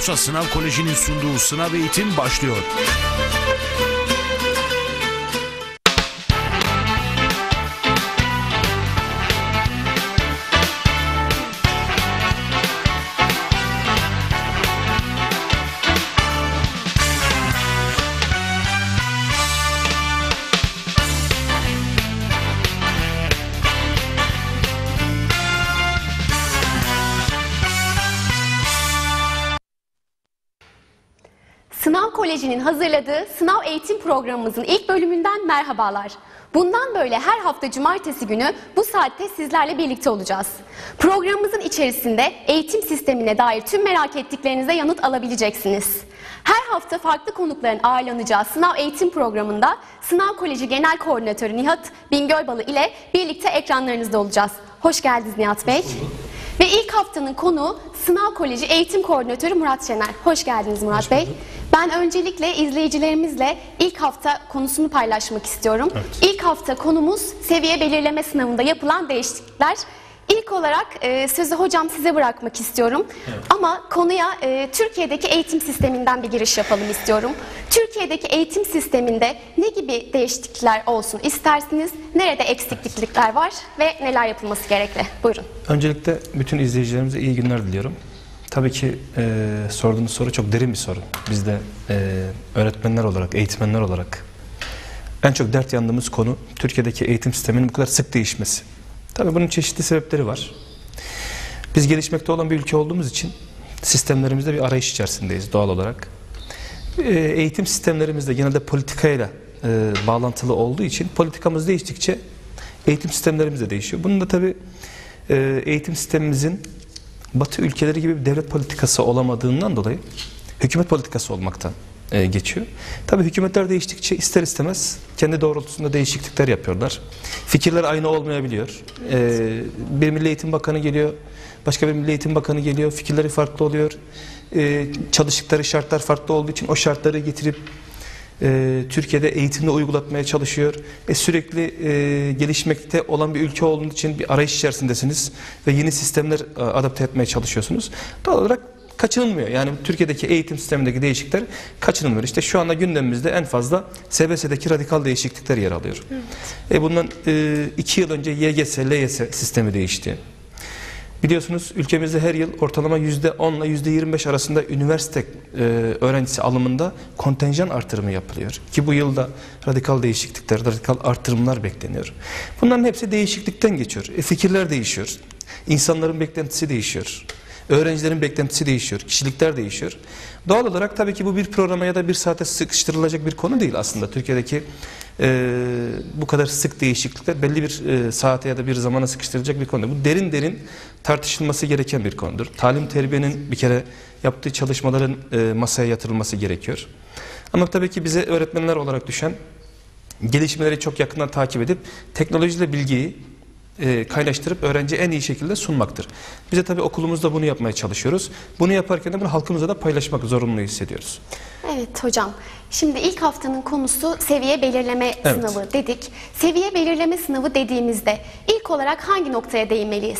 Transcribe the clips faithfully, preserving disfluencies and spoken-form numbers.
Bursa Sınav Koleji'nin sunduğu sınav eğitim başlıyor. Sınav Koleji'nin hazırladığı sınav eğitim programımızın ilk bölümünden merhabalar. Bundan böyle her hafta cumartesi günü bu saatte sizlerle birlikte olacağız. Programımızın içerisinde eğitim sistemine dair tüm merak ettiklerinize yanıt alabileceksiniz. Her hafta farklı konukların ağırlanacağı sınav eğitim programında Sınav Koleji Genel Koordinatörü Nihat Bingölbalı ile birlikte ekranlarınızda olacağız. Hoş geldiniz Nihat Bey. Ve ilk haftanın konuğu Sınav Koleji Eğitim Koordinatörü Murat Şener. Hoş geldiniz Murat Bey. Ben öncelikle izleyicilerimizle ilk hafta konusunu paylaşmak istiyorum. Evet. İlk hafta konumuz seviye belirleme sınavında yapılan değişiklikler. İlk olarak e, sözü hocam size bırakmak istiyorum. Evet. Ama konuya e, Türkiye'deki eğitim sisteminden bir giriş yapalım istiyorum. Türkiye'deki eğitim sisteminde ne gibi değişiklikler olsun istersiniz? Nerede eksiklikler var ve neler yapılması gerekli? Buyurun. Öncelikle bütün izleyicilerimize iyi günler diliyorum. Tabii ki e, sorduğunuz soru çok derin bir soru. Biz de e, öğretmenler olarak, eğitmenler olarak en çok dert yandığımız konu Türkiye'deki eğitim sisteminin bu kadar sık değişmesi. Tabii bunun çeşitli sebepleri var. Biz gelişmekte olan bir ülke olduğumuz için sistemlerimizde bir arayış içerisindeyiz doğal olarak. E, eğitim sistemlerimizde genelde politikayla e, bağlantılı olduğu için politikamız değiştikçe eğitim sistemlerimiz de değişiyor. Bunun da tabii e, eğitim sistemimizin Batı ülkeleri gibi bir devlet politikası olamadığından dolayı hükümet politikası olmaktan e, geçiyor. Tabii hükümetler değiştikçe ister istemez kendi doğrultusunda değişiklikler yapıyorlar. Fikirler aynı olmayabiliyor. E, bir Milli Eğitim Bakanı geliyor, başka bir Milli Eğitim Bakanı geliyor, fikirleri farklı oluyor. E, çalıştıkları şartlar farklı olduğu için o şartları getirip e, Türkiye'de eğitimde uygulatmaya çalışıyor. E, sürekli e, gelişmekte olan bir ülke olduğu için bir arayış içerisindesiniz ve yeni sistemler e, adapte etmeye çalışıyorsunuz. Doğal olarak kaçınılmıyor. Yani Türkiye'deki eğitim sistemindeki değişiklikler kaçınılmıyor. İşte şu anda gündemimizde en fazla S B S'deki radikal değişiklikler yer alıyor. Evet. E, bundan e, iki yıl önce Y G S, L Y S sistemi değişti. Biliyorsunuz ülkemizde her yıl ortalama yüzde on ile yüzde yirmi beş arasında üniversite e, öğrencisi alımında kontenjan artırımı yapılıyor. Ki bu yılda radikal değişiklikler, radikal artırımlar bekleniyor. Bunların hepsi değişiklikten geçiyor. E, fikirler değişiyor. İnsanların beklentisi değişiyor. Öğrencilerin beklentisi değişiyor. Kişilikler değişiyor. Doğal olarak tabii ki bu bir programa ya da bir saate sıkıştırılacak bir konu değil aslında. Türkiye'deki e, bu kadar sık değişiklikler belli bir e, saate ya da bir zamana sıkıştırılacak bir konu. Bu derin derin tartışılması gereken bir konudur. Talim terbiyenin bir kere yaptığı çalışmaların e, masaya yatırılması gerekiyor. Ama tabii ki bize öğretmenler olarak düşen gelişmeleri çok yakından takip edip teknolojiyle bilgiyi E, kaynaştırıp öğrenciye en iyi şekilde sunmaktır. Biz de tabii okulumuzda bunu yapmaya çalışıyoruz. Bunu yaparken de bunu halkımıza da paylaşmak zorunlu hissediyoruz. Evet hocam. Şimdi ilk haftanın konusu seviye belirleme evet. sınavı dedik. Seviye belirleme sınavı dediğimizde ilk olarak hangi noktaya değinmeliyiz?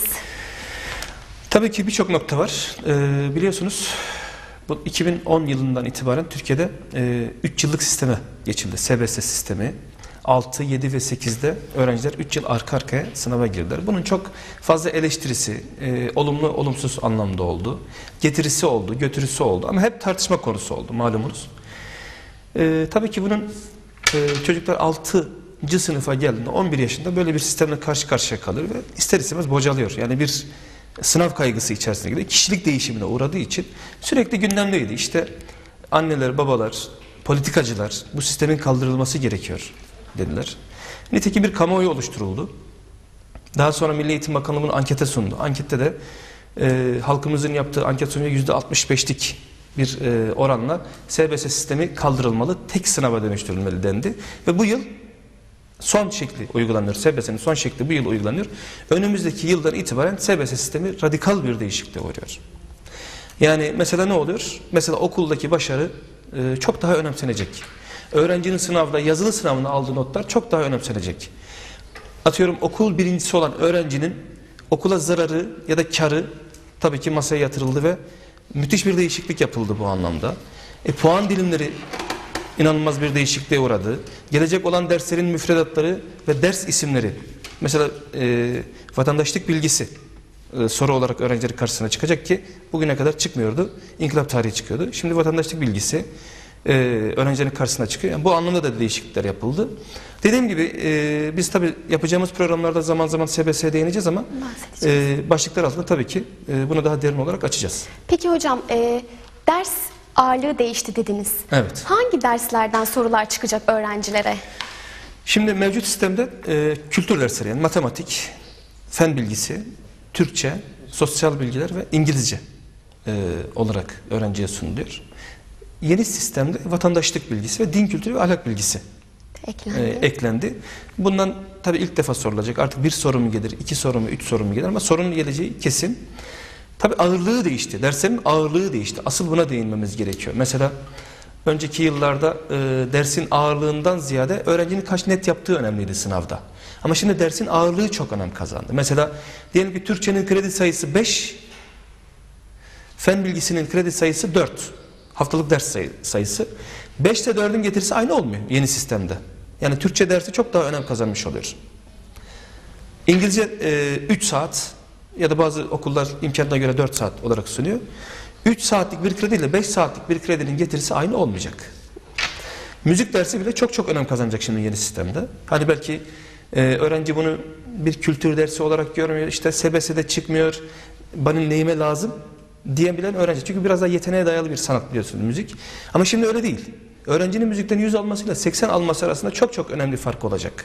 Tabii ki birçok nokta var. Ee, biliyorsunuz bu iki bin on yılından itibaren Türkiye'de üç e, yıllık sisteme geçildi. S B S sistemi. altı, yedi ve sekizde öğrenciler üç yıl arka arkaya sınava girdiler. Bunun çok fazla eleştirisi, e, olumlu olumsuz anlamda oldu. Getirisi oldu, götürüsü oldu ama hep tartışma konusu oldu malumunuz. E, tabii ki bunun e, çocuklar altıncı sınıfa geldiğinde on bir yaşında böyle bir sistemle karşı karşıya kalır ve ister istemez bocalıyor. Yani bir sınav kaygısı içerisine gidiyor. Kişilik değişimine uğradığı için sürekli gündemdeydi. İşte anneler, babalar, politikacılar bu sistemin kaldırılması gerekiyor dediler. Nitekim bir kamuoyu oluşturuldu. Daha sonra Milli Eğitim Bakanlığı bunu ankete sundu. Ankette de e, halkımızın yaptığı anket sonucu yüzde altmış beşlik bir e, oranla S B S sistemi kaldırılmalı, tek sınava dönüştürülmeli dendi. Ve bu yıl son şekli uygulanıyor. S B S'nin son şekli bu yıl uygulanıyor. Önümüzdeki yıldan itibaren S B S sistemi radikal bir değişikliğe uğruyor. Yani mesela ne oluyor? Mesela okuldaki başarı e, çok daha önemsenecek. Öğrencinin sınavda, yazılı sınavında aldığı notlar çok daha önemsenecek. Atıyorum okul birincisi olan öğrencinin okula zararı ya da karı tabii ki masaya yatırıldı ve Müthiş bir değişiklik yapıldı bu anlamda. E, puan dilimleri inanılmaz bir değişikliğe uğradı. Gelecek olan derslerin müfredatları ve ders isimleri. Mesela e, vatandaşlık bilgisi e, soru olarak öğrencilerin karşısına çıkacak ki bugüne kadar çıkmıyordu. İnkılap tarihi çıkıyordu. Şimdi vatandaşlık bilgisi e, öğrencilerin karşısına çıkıyor. Yani bu anlamda da değişiklikler yapıldı. Dediğim gibi e, biz tabii yapacağımız programlarda zaman zaman S B S'ye değineceğiz ama e, başlıklar altında tabii ki e, bunu daha derin olarak açacağız. Peki hocam, e, ders ağırlığı değişti dediniz. Evet. Hangi derslerden sorular çıkacak öğrencilere? Şimdi mevcut sistemde e, kültür dersleri, yani matematik, fen bilgisi, Türkçe, sosyal bilgiler ve İngilizce e, olarak öğrenciye sunuluyor. Yeni sistemde vatandaşlık bilgisi ve din kültürü ve ahlak bilgisi Eklendi. e, eklendi. Bundan tabii ilk defa sorulacak. Artık bir soru mu gelir, iki soru mu, üç soru mu gelir ama sorunun geleceği kesin. Tabii ağırlığı değişti. Derslerin ağırlığı değişti. Asıl buna değinmemiz gerekiyor. Mesela önceki yıllarda e, dersin ağırlığından ziyade öğrencinin kaç net yaptığı önemliydi sınavda. Ama şimdi dersin ağırlığı çok önem kazandı. Mesela diyelim ki Türkçenin kredi sayısı beş, fen bilgisinin kredi sayısı dört. Haftalık ders sayı, sayısı. beş ile dördün getirisi aynı olmuyor yeni sistemde. Yani Türkçe dersi çok daha önem kazanmış oluyor. İngilizce e, üç saat ya da bazı okullar imkanına göre dört saat olarak sunuyor. üç saatlik bir kredi ile beş saatlik bir kredinin getirisi aynı olmayacak. Müzik dersi bile çok çok önem kazanacak şimdi yeni sistemde. Hani belki e, öğrenci bunu bir kültür dersi olarak görmüyor, işte S B S'de çıkmıyor, benim neyime lazım diyebilen öğrenci. Çünkü biraz daha yeteneğe dayalı bir sanat biliyorsunuz müzik. Ama şimdi öyle değil. Öğrencinin müzikten yüz almasıyla seksen alması arasında çok çok önemli fark olacak.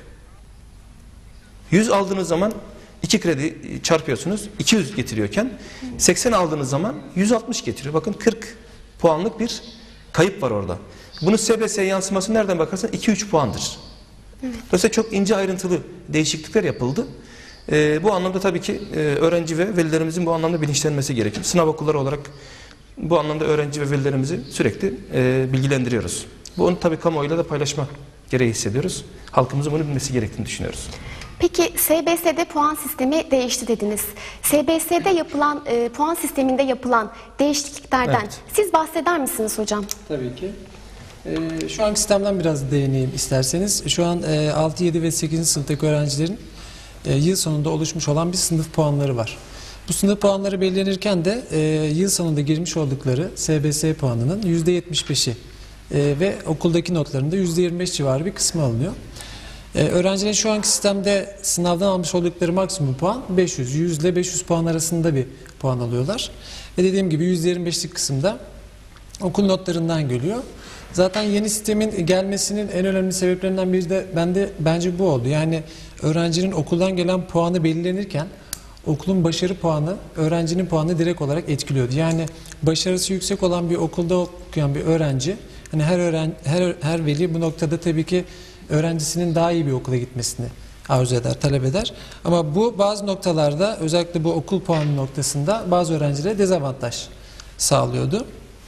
yüz aldığınız zaman iki kredi çarpıyorsunuz, iki yüz getiriyorken seksen aldığınız zaman yüz altmış getiriyor. Bakın kırk puanlık bir kayıp var orada. Bunun S B S'ye yansıması nereden bakarsan iki üç puandır. Evet. Dolayısıyla çok ince ayrıntılı değişiklikler yapıldı. Ee, bu anlamda tabii ki e, öğrenci ve velilerimizin bu anlamda bilinçlenmesi gerekir. Sınav okulları olarak bu anlamda öğrenci ve velilerimizi sürekli e, bilgilendiriyoruz. Bu onu tabii kamuoyuyla da paylaşma gereği hissediyoruz. Halkımızın bunu bilmesi gerektiğini düşünüyoruz. Peki S B S'de puan sistemi değişti dediniz. S B S'de yapılan, e, puan sisteminde yapılan değişikliklerden Evet. siz bahseder misiniz hocam? Tabii ki. Ee, şu anki sistemden biraz değineyim isterseniz. Şu an e, altı, yedi ve sekizinci sınıftaki öğrencilerin e, yıl sonunda oluşmuş olan bir sınıf puanları var. Bu sınıf puanları belirlenirken de e, yıl sonunda girmiş oldukları S B S puanının yüzde yetmiş beşi e, ve okuldaki notlarında yüzde yirmi beş civarı bir kısmı alınıyor. Ee, öğrencilerin şu anki sistemde sınavdan almış oldukları maksimum puan beş yüz. yüz ile beş yüz puan arasında bir puan alıyorlar. Ve dediğim gibi yüzde yirmi beşlik kısımda okul notlarından geliyor. Zaten yeni sistemin gelmesinin en önemli sebeplerinden biri de bende bence bu oldu. Yani öğrencinin okuldan gelen puanı belirlenirken okulun başarı puanı öğrencinin puanını direkt olarak etkiliyordu. Yani başarısı yüksek olan bir okulda okuyan bir öğrenci, hani her öğren her her veli bu noktada tabii ki öğrencisinin daha iyi bir okula gitmesini arzu eder, talep eder. Ama bu bazı noktalarda, özellikle bu okul puanı noktasında bazı öğrencilere dezavantaj sağlıyordu.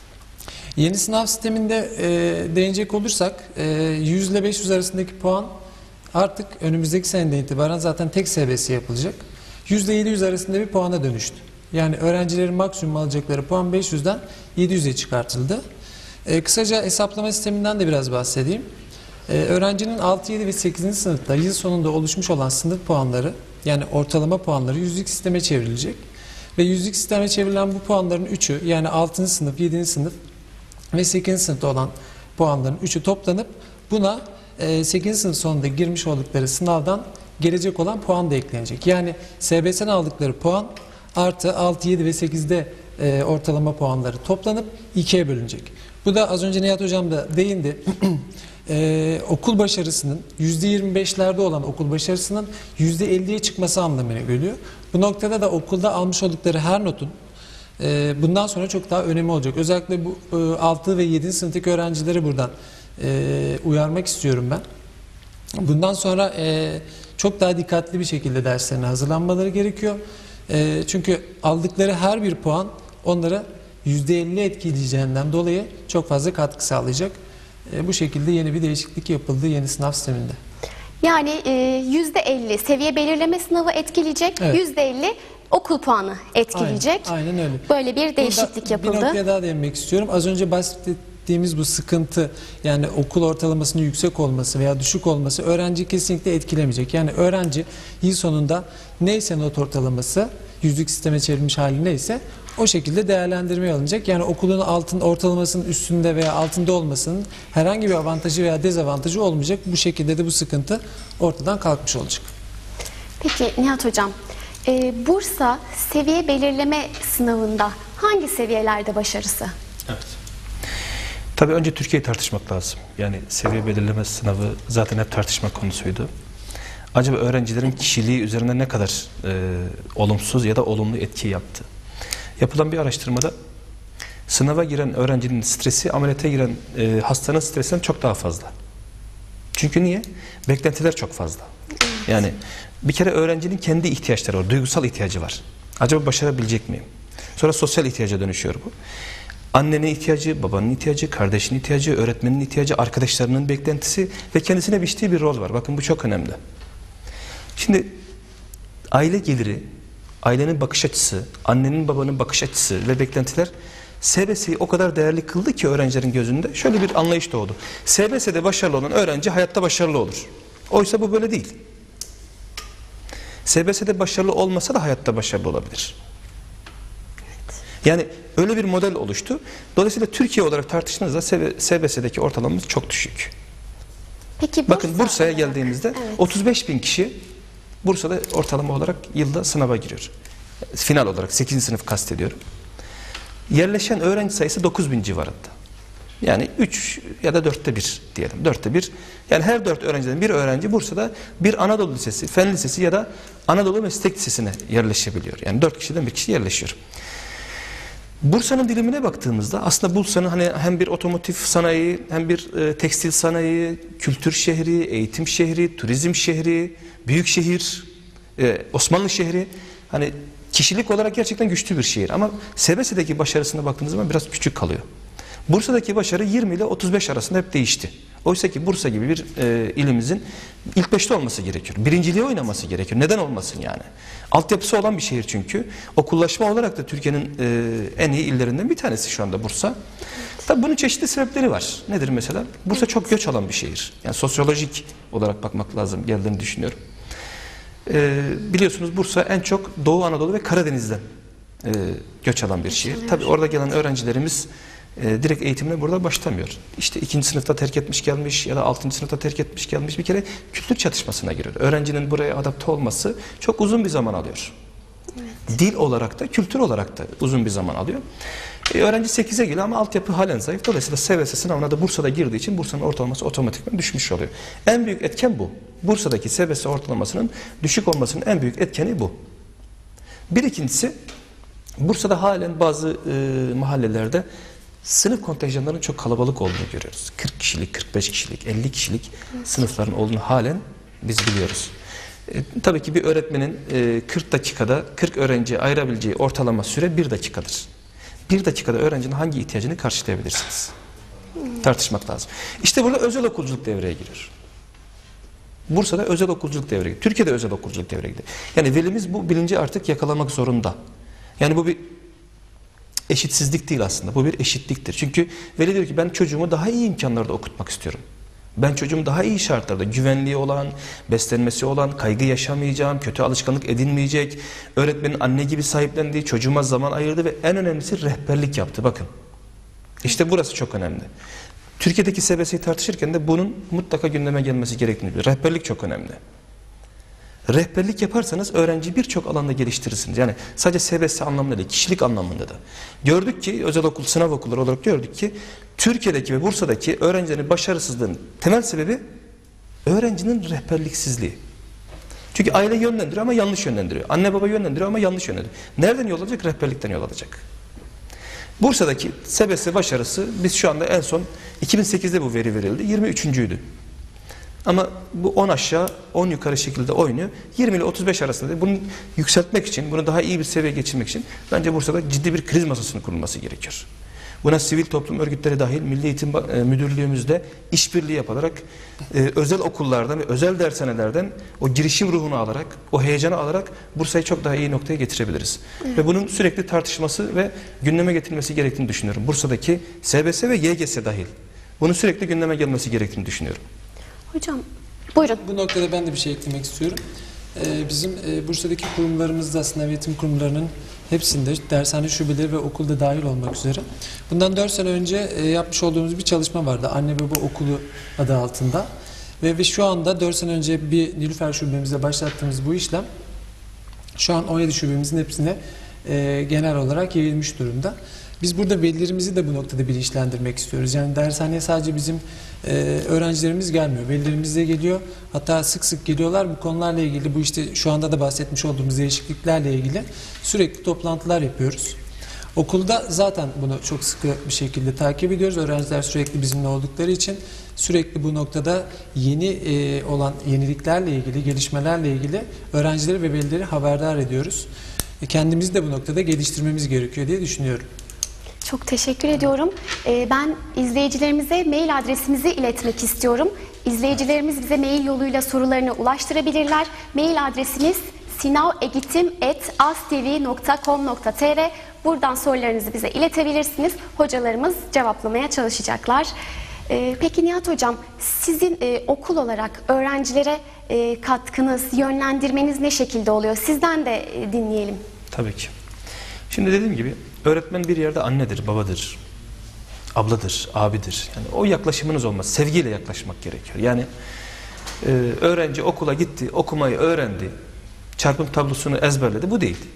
Yeni sınav sisteminde e, değinecek olursak e, yüz ile beş yüz arasındaki puan artık önümüzdeki seneden itibaren zaten tek S B S yapılacak. yüz ile yedi yüz arasında bir puana dönüştü. Yani öğrencilerin maksimum alacakları puan beş yüzden yedi yüze çıkartıldı. E, kısaca hesaplama sisteminden de biraz bahsedeyim. Ee, öğrencinin altı, yedi ve sekizinci sınıfta yıl sonunda oluşmuş olan sınıf puanları, yani ortalama puanları yüzlük sisteme çevrilecek. Ve yüzlük sisteme çevrilen bu puanların üçü, yani altıncı sınıf, yedinci sınıf ve sekizinci sınıfta olan puanların üçü toplanıp buna e, sekizinci sınıf sonunda girmiş oldukları sınavdan gelecek olan puan da eklenecek. Yani S B S'den aldıkları puan artı altı, yedi ve sekizde e, ortalama puanları toplanıp ikiye bölünecek. Bu da az önce Nihat Hocam da değindi. Ee, okul başarısının yüzde yirmi beşlerde olan okul başarısının yüzde elliye çıkması anlamına geliyor. Bu noktada da okulda almış oldukları her notun e, bundan sonra çok daha önemi olacak. Özellikle bu e, altı ve yedinci sınıftaki öğrencileri buradan e, uyarmak istiyorum ben. Bundan sonra e, çok daha dikkatli bir şekilde derslerine hazırlanmaları gerekiyor. E, çünkü aldıkları her bir puan onlara yüzde elli etkileyeceğinden dolayı çok fazla katkı sağlayacak. E, bu şekilde yeni bir değişiklik yapıldı yeni sınav sisteminde. Yani yüzde elli seviye belirleme sınavı etkileyecek, Evet. yüzde elli okul puanı etkileyecek. Aynen, aynen öyle. Böyle bir değişiklik Burada yapıldı. Bir noktaya daha değinmek istiyorum. Az önce bahsettiğimiz bu sıkıntı, yani okul ortalamasının yüksek olması veya düşük olması öğrenci kesinlikle etkilemeyecek. Yani öğrenci yıl sonunda neyse not ortalaması, yüzlük sisteme çevrilmiş hali neyse o şekilde değerlendirmeye alınacak. Yani okulun altın ortalamasının üstünde veya altında olmasının herhangi bir avantajı veya dezavantajı olmayacak. Bu şekilde de bu sıkıntı ortadan kalkmış olacak. Peki Nihat Hocam, e, Bursa seviye belirleme sınavında hangi seviyelerde başarısı? Evet. Tabii önce Türkiye'yi tartışmak lazım. Yani seviye belirleme sınavı zaten hep tartışma konusuydu. Acaba öğrencilerin kişiliği üzerinde ne kadar e, olumsuz ya da olumlu etki yaptı? Yapılan bir araştırmada sınava giren öğrencinin stresi ameliyata giren e, hastanın stresinden çok daha fazla. Çünkü niye? Beklentiler çok fazla. Yani bir kere öğrencinin kendi ihtiyaçları var, duygusal ihtiyacı var. Acaba başarabilecek miyim? Sonra sosyal ihtiyaca dönüşüyor bu. Annenin ihtiyacı, babanın ihtiyacı, kardeşinin ihtiyacı, öğretmenin ihtiyacı, arkadaşlarının beklentisi ve kendisine biçtiği bir rol var. Bakın bu çok önemli. Şimdi aile geliri, ailenin bakış açısı, annenin babanın bakış açısı ve beklentiler S B S'yi o kadar değerli kıldı ki öğrencilerin gözünde şöyle bir anlayış doğdu. S B S'de başarılı olan öğrenci hayatta başarılı olur. Oysa bu böyle değil. S B S'de başarılı olmasa da hayatta başarılı olabilir. Yani öyle bir model oluştu. Dolayısıyla Türkiye olarak tartıştığınızda S B S'deki ortalamamız çok düşük. Peki Bursa, bakın Bursa'ya geldiğimizde evet. otuz beş bin kişi Bursa'da ortalama olarak yılda sınava giriyor. Final olarak sekizinci sınıf kastediyorum. Yerleşen öğrenci sayısı dokuz bin civarında. Yani üç ya da dörtte bir diyelim. Dörtte bir. Yani her dört öğrenciden bir öğrenci Bursa'da bir Anadolu Lisesi, Fen Lisesi ya da Anadolu Meslek Lisesi'ne yerleşebiliyor. Yani dört kişiden bir kişi yerleşiyor. Bursa'nın dilimine baktığımızda aslında Bursa'nın hani hem bir otomotiv sanayi, hem bir e, tekstil sanayi, kültür şehri, eğitim şehri, turizm şehri, büyük şehir, e, Osmanlı şehri, hani kişilik olarak gerçekten güçlü bir şehir. Ama S B S'deki başarısına baktığınız zaman biraz küçük kalıyor. Bursa'daki başarı yirmi ile otuz beş arasında hep değişti. Oysa ki Bursa gibi bir e, ilimizin ilk beşte olması gerekiyor. Birinciliğe oynaması gerekiyor. Neden olmasın yani? Altyapısı olan bir şehir çünkü. Okullaşma olarak da Türkiye'nin e, en iyi illerinden bir tanesi şu anda Bursa. Tabii bunun çeşitli sebepleri var. Nedir mesela? Bursa çok göç alan bir şehir. Yani sosyolojik olarak bakmak lazım geldiğini düşünüyorum. E, biliyorsunuz Bursa en çok Doğu Anadolu ve Karadeniz'den e, göç alan bir şehir. Tabii orada gelen öğrencilerimiz E, direkt eğitimine burada başlamıyor. İşte ikinci sınıfta terk etmiş gelmiş ya da altıncı sınıfta terk etmiş gelmiş, bir kere kültür çatışmasına giriyor. Öğrencinin buraya adapte olması çok uzun bir zaman alıyor. Evet. Dil olarak da kültür olarak da uzun bir zaman alıyor. E, öğrenci sekize geliyor ama altyapı halen zayıf. Dolayısıyla S B S sınavına da Bursa'da girdiği için Bursa'nın ortalaması otomatikman düşmüş oluyor. En büyük etken bu. Bursa'daki S B S ortalamasının düşük olmasının en büyük etkeni bu. Bir ikincisi, Bursa'da halen bazı e, mahallelerde sınıf kontenjanlarının çok kalabalık olduğunu görüyoruz. kırk kişilik, kırk beş kişilik, elli kişilik evet. sınıfların olduğunu halen biz biliyoruz. E, tabii ki bir öğretmenin e, kırk dakikada kırk öğrenciye ayırabileceği ortalama süre bir dakikadır. bir dakikada öğrencinin hangi ihtiyacını karşılayabilirsiniz? Hmm. Tartışmak lazım. İşte burada özel okulculuk devreye giriyor. Bursa'da özel okulculuk devreye giriyor. Türkiye'de özel okulculuk devreye giriyor. Yani velimiz bu bilinci artık yakalamak zorunda. Yani bu bir eşitsizlik değil aslında. Bu bir eşitliktir. Çünkü veli diyor ki ben çocuğumu daha iyi imkanlarda okutmak istiyorum. Ben çocuğumu daha iyi şartlarda, güvenliği olan, beslenmesi olan, kaygı yaşamayacağım, kötü alışkanlık edinmeyecek, öğretmenin anne gibi sahiplendiği, çocuğuma zaman ayırdı ve en önemlisi rehberlik yaptı. Bakın. İşte burası çok önemli. Türkiye'deki S B S'yi tartışırken de bunun mutlaka gündeme gelmesi gerektiğini biliyor. Rehberlik çok önemli. Rehberlik yaparsanız öğrenciyi birçok alanda geliştirirsiniz. Yani sadece S B S anlamında değil, kişilik anlamında da. Gördük ki özel okul, sınav okulları olarak gördük ki Türkiye'deki ve Bursa'daki öğrencilerin başarısızlığının temel sebebi öğrencinin rehberliksizliği. Çünkü aile yönlendiriyor ama yanlış yönlendiriyor. Anne baba yönlendiriyor ama yanlış yönlendiriyor. Nereden yol alacak? Rehberlikten yol alacak. Bursa'daki S B S başarısı biz şu anda en son iki bin sekizde bu veri verildi. yirmi üçüncüydü. Ama bu on aşağı on yukarı şekilde oynuyor. yirmi ile otuz beş arasında bunu yükseltmek için, bunu daha iyi bir seviyeye geçirmek için bence Bursa'da ciddi bir kriz masasının kurulması gerekiyor. Buna sivil toplum örgütleri dahil Milli Eğitim e, Müdürlüğümüzde işbirliği yapılarak e, özel okullardan ve özel dershanelerden o girişim ruhunu alarak, o heyecanı alarak Bursa'yı çok daha iyi noktaya getirebiliriz. Evet. Ve bunun sürekli tartışması ve gündeme getirilmesi gerektiğini düşünüyorum. Bursa'daki S B S ve Y G S dahil. Bunun sürekli gündeme gelmesi gerektiğini düşünüyorum. Hocam buyurun. Bu noktada ben de bir şey eklemek istiyorum. Ee, bizim e, Bursa'daki kurumlarımızda, sınav eğitim kurumlarının hepsinde dershane şubeleri ve okulda dahil olmak üzere. Bundan dört sene önce e, yapmış olduğumuz bir çalışma vardı. Anne Baba Okulu adı altında. Ve, ve şu anda dört sene önce bir Nilüfer şubemizde başlattığımız bu işlem şu an on yedi şubemizin hepsine e, genel olarak yayılmış durumda. Biz burada velilerimizi de bu noktada bilinçlendirmek istiyoruz. Yani dershaneye sadece bizim e, öğrencilerimiz gelmiyor. Velilerimiz de geliyor. Hatta sık sık geliyorlar. Bu konularla ilgili, bu işte şu anda da bahsetmiş olduğumuz değişikliklerle ilgili sürekli toplantılar yapıyoruz. Okulda zaten bunu çok sıkı bir şekilde takip ediyoruz. Öğrenciler sürekli bizimle oldukları için sürekli bu noktada yeni e, olan yeniliklerle ilgili, gelişmelerle ilgili öğrencileri ve velileri haberdar ediyoruz. E, kendimizi de bu noktada geliştirmemiz gerekiyor diye düşünüyorum. Çok teşekkür ediyorum. Ee, ben izleyicilerimize mail adresimizi iletmek istiyorum. İzleyicilerimiz bize mail yoluyla sorularını ulaştırabilirler. Mail adresimiz sinavegitim at astv nokta com nokta tr. Buradan sorularınızı bize iletebilirsiniz. Hocalarımız cevaplamaya çalışacaklar. Ee, peki Nihat Hocam, sizin e, okul olarak öğrencilere e, katkınız, yönlendirmeniz ne şekilde oluyor? Sizden de e, dinleyelim. Tabii ki. Şimdi dediğim gibi öğretmen bir yerde annedir, babadır, abladır, abidir. Yani o yaklaşımınız olmaz. Sevgiyle yaklaşmak gerekiyor. Yani e, öğrenci okula gitti, okumayı öğrendi, çarpım tablosunu ezberledi. Bu değil.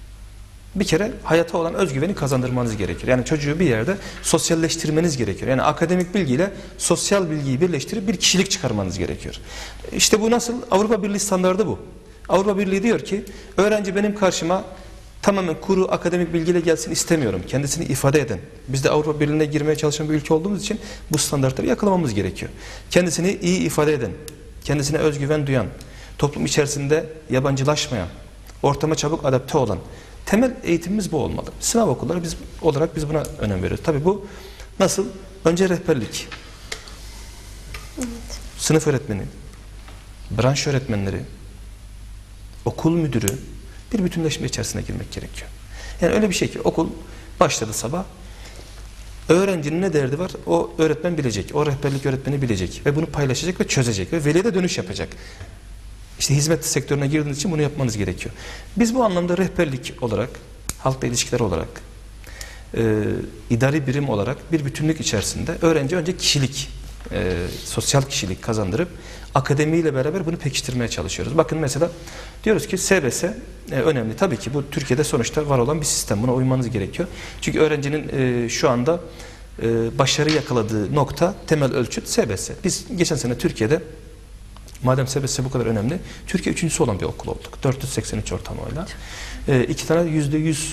Bir kere hayata olan özgüveni kazandırmanız gerekiyor. Yani çocuğu bir yerde sosyalleştirmeniz gerekiyor. Yani akademik bilgiyle sosyal bilgiyi birleştirip bir kişilik çıkarmanız gerekiyor. İşte bu nasıl? Avrupa Birliği standardı bu. Avrupa Birliği diyor ki öğrenci benim karşıma tamamen kuru akademik bilgiyle gelsin istemiyorum. Kendisini ifade eden. Biz de Avrupa Birliği'ne girmeye çalışan bir ülke olduğumuz için bu standartları yakalamamız gerekiyor. Kendisini iyi ifade eden, kendisine özgüven duyan, toplum içerisinde yabancılaşmayan, ortama çabuk adapte olan temel eğitimimiz bu olmalı. Sınav okulları biz olarak biz buna önem veriyoruz. Tabii bu nasıl? Önce rehberlik. Evet. Sınıf öğretmeni, branş öğretmenleri, okul müdürü bir bütünleşme içerisine girmek gerekiyor. Yani öyle bir şey ki okul başladı sabah. Öğrencinin ne derdi var? O öğretmen bilecek. O rehberlik öğretmeni bilecek. Ve bunu paylaşacak ve çözecek. Ve veliye de dönüş yapacak. İşte hizmet sektörüne girdiğiniz için bunu yapmanız gerekiyor. Biz bu anlamda rehberlik olarak, halkla ilişkiler olarak, e, idari birim olarak bir bütünlük içerisinde öğrenci önce kişilik, e, sosyal kişilik kazandırıp akademiyle beraber bunu pekiştirmeye çalışıyoruz. Bakın mesela diyoruz ki S B S e, önemli. Tabii ki bu Türkiye'de sonuçta var olan bir sistem. Buna uymanız gerekiyor. Çünkü öğrencinin e, şu anda e, başarı yakaladığı nokta, temel ölçüt S B S. Biz geçen sene Türkiye'de, madem S B S bu kadar önemli, Türkiye üçüncüsü olan bir okul olduk. dört yüz seksen üç ortalamayla. E, iki tane yüzde yüz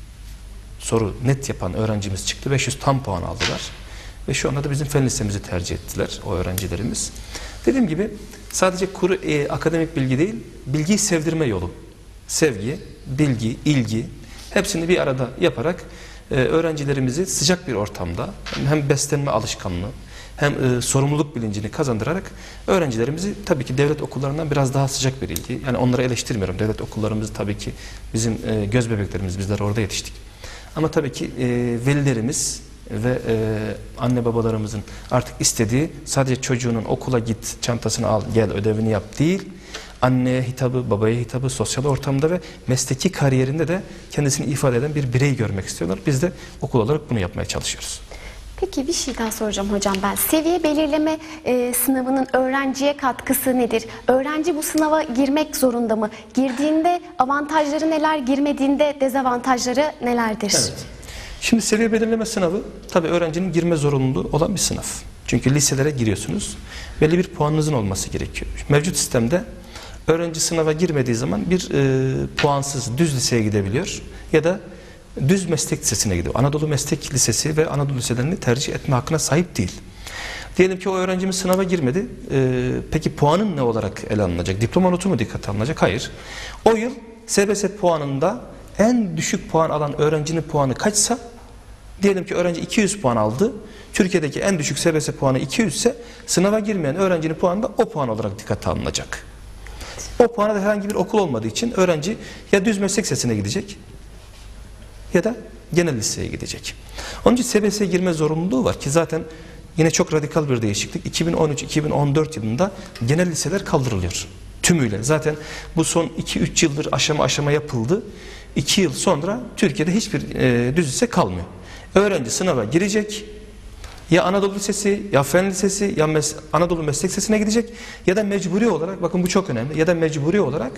soru net yapan öğrencimiz çıktı. beş yüz tam puan aldılar. Ve şu anda da bizim fen lisemizi tercih ettiler o öğrencilerimiz. Dediğim gibi sadece kuru e, akademik bilgi değil, bilgiyi sevdirme yolu. Sevgi, bilgi, ilgi hepsini bir arada yaparak e, öğrencilerimizi sıcak bir ortamda hem beslenme alışkanlığı hem e, sorumluluk bilincini kazandırarak öğrencilerimizi tabii ki devlet okullarından biraz daha sıcak bir ilgi. Yani onları eleştirmiyorum. Devlet okullarımız tabii ki bizim e, göz bebeklerimiz, bizler orada yetiştik. Ama tabii ki e, velilerimiz ve e, anne babalarımızın artık istediği sadece çocuğunun okula git, çantasını al, gel, ödevini yap değil. Anneye hitabı, babaya hitabı, sosyal ortamda ve mesleki kariyerinde de kendisini ifade eden bir birey görmek istiyorlar. Biz de okul olarak bunu yapmaya çalışıyoruz. Peki bir şey daha soracağım hocam ben. Seviye belirleme e, sınavının öğrenciye katkısı nedir? Öğrenci bu sınava girmek zorunda mı? Girdiğinde avantajları neler, girmediğinde dezavantajları nelerdir? Evet. Şimdi seviye belirleme sınavı tabii öğrencinin girme zorunluluğu olan bir sınav. Çünkü liselere giriyorsunuz. Belli bir puanınızın olması gerekiyor. Mevcut sistemde öğrenci sınava girmediği zaman bir e, puansız düz liseye gidebiliyor ya da düz meslek lisesine gidiyor. Anadolu Meslek Lisesi ve Anadolu Liselerini tercih etme hakkına sahip değil. Diyelim ki o öğrencimiz sınava girmedi. Ee, peki puanın ne olarak ele alınacak? Diploma notu mu dikkate alınacak? Hayır. O yıl S B S puanında en düşük puan alan öğrencinin puanı kaçsa Diyelim ki öğrenci iki yüz puan aldı. Türkiye'deki en düşük S B S puanı iki yüz ise sınava girmeyen öğrencinin puanı da o puan olarak dikkate alınacak. O puana da herhangi bir okul olmadığı için öğrenci ya düz meslek lisesine gidecek ya da genel liseye gidecek. Onun için S B S'ye girme zorunluluğu var ki zaten yine çok radikal bir değişiklik. iki bin on üç iki bin on dört yılında genel liseler kaldırılıyor tümüyle. Zaten bu son iki üç yıldır aşama aşama yapıldı. iki yıl sonra Türkiye'de hiçbir e, düz lise kalmıyor. Öğrenci sınava girecek. Ya Anadolu Lisesi, ya Fen Lisesi, ya Mes Anadolu Meslek Lisesi'ne gidecek ya da mecburi olarak, bakın bu çok önemli, ya da mecburi olarak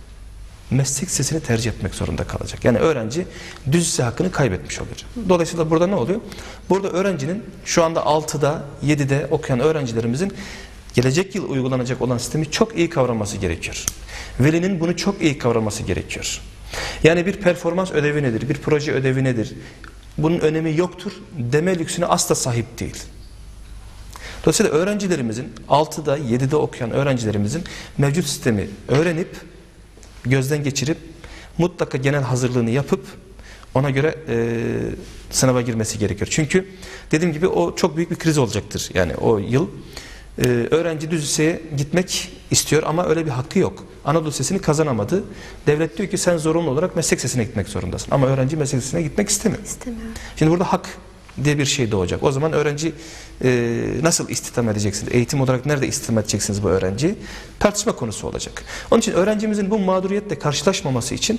meslek lisesini tercih etmek zorunda kalacak. Yani öğrenci düz lise hakkını kaybetmiş oluyor. Dolayısıyla burada ne oluyor? Burada öğrencinin şu anda altıda, yedide okuyan öğrencilerimizin gelecek yıl uygulanacak olan sistemi çok iyi kavraması gerekiyor. Velinin bunu çok iyi kavraması gerekiyor. Yani bir performans ödevi nedir? Bir proje ödevi nedir? Bunun önemi yoktur deme lüksüne asla sahip değil. Dolayısıyla öğrencilerimizin altıda, yedide okuyan öğrencilerimizin mevcut sistemi öğrenip, gözden geçirip, mutlaka genel hazırlığını yapıp ona göre e, sınava girmesi gerekiyor. Çünkü dediğim gibi o çok büyük bir kriz olacaktır. Yani o yıl e, öğrenci düz liseye gitmek istiyor ama öyle bir hakkı yok. Anadolu Lisesi'ni kazanamadı. Devlet diyor ki sen zorunlu olarak meslek lisesine gitmek zorundasın. Ama öğrenci meslek lisesine gitmek istemiyor. İstemiyor. Şimdi burada hak diye bir şey doğacak. O zaman öğrenci e, nasıl istihdam edeceksiniz? Eğitim olarak nerede istihdam edeceksiniz bu öğrenciyi? Tartışma konusu olacak. Onun için öğrencimizin bu mağduriyetle karşılaşmaması için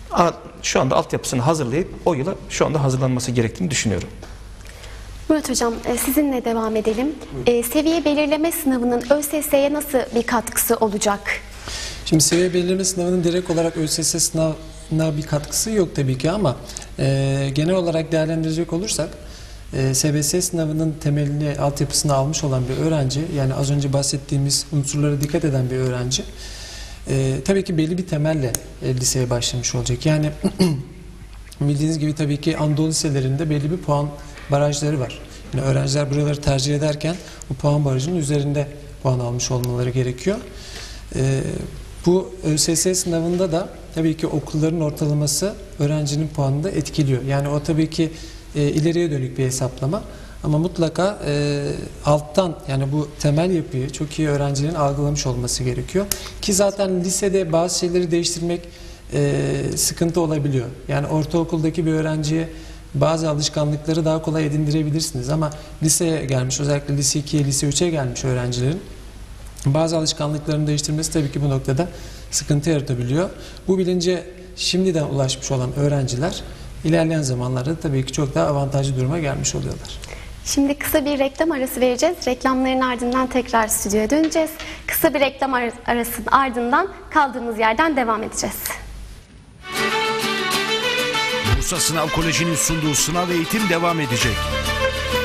şu anda altyapısını hazırlayıp o yıla şu anda hazırlanması gerektiğini düşünüyorum. Murat Hocam, sizinle devam edelim. E, seviye belirleme sınavının ÖSS'ye nasıl bir katkısı olacak? Şimdi seviye belirleme sınavının direkt olarak ÖSS sınavına bir katkısı yok tabii ki ama e, genel olarak değerlendirecek olursak e, S B S sınavının temelini, altyapısını almış olan bir öğrenci, yani az önce bahsettiğimiz unsurlara dikkat eden bir öğrenci e, tabii ki belli bir temelle e, liseye başlamış olacak. Yani bildiğiniz gibi tabii ki Anadolu liselerinde belli bir puan barajları var. Yani öğrenciler buraları tercih ederken bu puan barajının üzerinde puan almış olmaları gerekiyor. E, Bu ÖSS sınavında da tabii ki okulların ortalaması öğrencinin puanını da etkiliyor. Yani o tabii ki e, ileriye dönük bir hesaplama ama mutlaka e, alttan, yani bu temel yapıyı çok iyi öğrencilerin algılamış olması gerekiyor. Ki zaten lisede bazı şeyleri değiştirmek e, sıkıntı olabiliyor. Yani ortaokuldaki bir öğrenciye bazı alışkanlıkları daha kolay edindirebilirsiniz ama liseye gelmiş, özellikle lise ikiye, lise üçe gelmiş öğrencilerin bazı alışkanlıklarını değiştirmesi tabii ki bu noktada sıkıntı yaratabiliyor. Bu bilince şimdiden ulaşmış olan öğrenciler ilerleyen zamanlarda tabii ki çok daha avantajlı duruma gelmiş oluyorlar. Şimdi kısa bir reklam arası vereceğiz. Reklamların ardından tekrar stüdyoya döneceğiz. Kısa bir reklam ar arasının ardından kaldığımız yerden devam edeceğiz. Bursa Sınav Koleji'nin sunduğu sınav eğitim devam edecek.